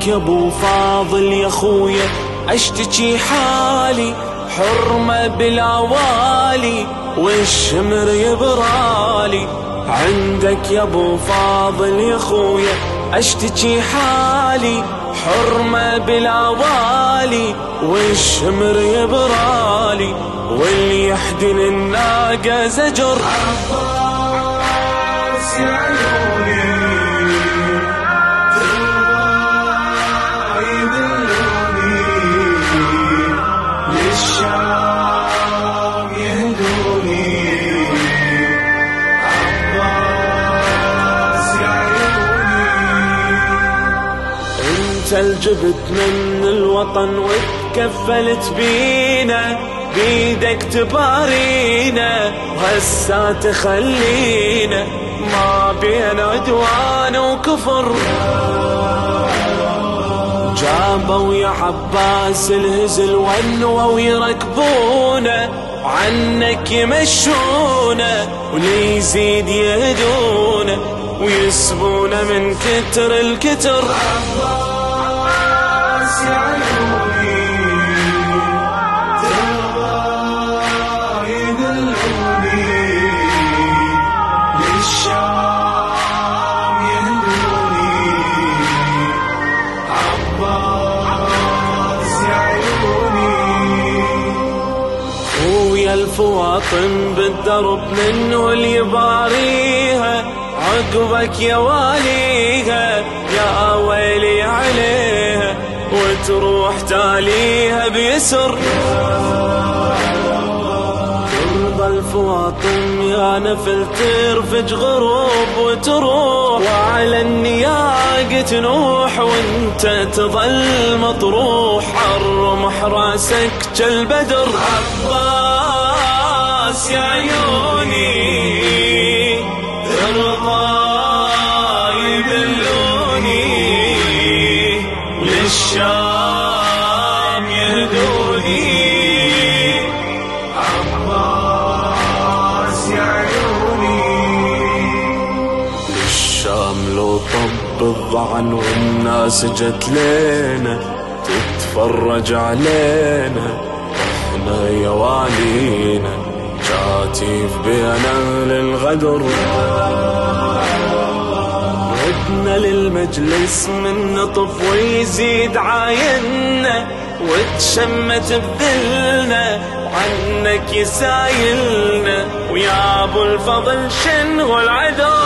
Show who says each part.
Speaker 1: يا ابو فاضل يا خويا اشتكي حالي، حرمة بالعوالي والشمر يبرالي. عندك يا ابو فاضل يا خويا اشتكي حالي، حرمة بالعوالي والشمر يبرالي، واللي يحدن الناقة زجر. عباس يا عيوني ترضى يذلوني، للشام يهدوني. عباس يا عيوني انت الجبت من الوطن وتكفلت بينا، بيدك تبارينا وهسا تخلينا ما بين عدوان وكفر. جابوا يا عباس الهزل والنوى ويركبونا، عنك يمشونا واللي يزيد يهدونا ويسبونا من كتر الكتر. عباس يا عيوني الفواطم بالدرب منه اللي يباريها، عقبك يا واليها يا ويلي عليها، وتروح تاليها بيسر. ترضى الفواطم يا نفل ترفج غروب وتروح، وعلى النياق تنوح وانت تظل مطروح، حرمح راسك كالبدر. عباس يا عيوني ترضى يذلوني، للشام يهدوني. عباس يا عيوني للشام لو طب الضعن والناس جت لينا تتفرج علينا، احنا يا والينا جاتيف بينا للغدر. ودنا للمجلس من نطف ويزيد عاينا، وتشمت بذلنا وعنك يسايلنا، ويا ابو الفضل شنو العذر.